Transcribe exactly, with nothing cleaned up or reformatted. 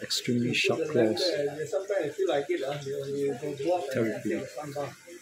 extremely sharp claws. Sometimes I feel like it. Uh, you, you go walk and Terrapin. take a sun bath.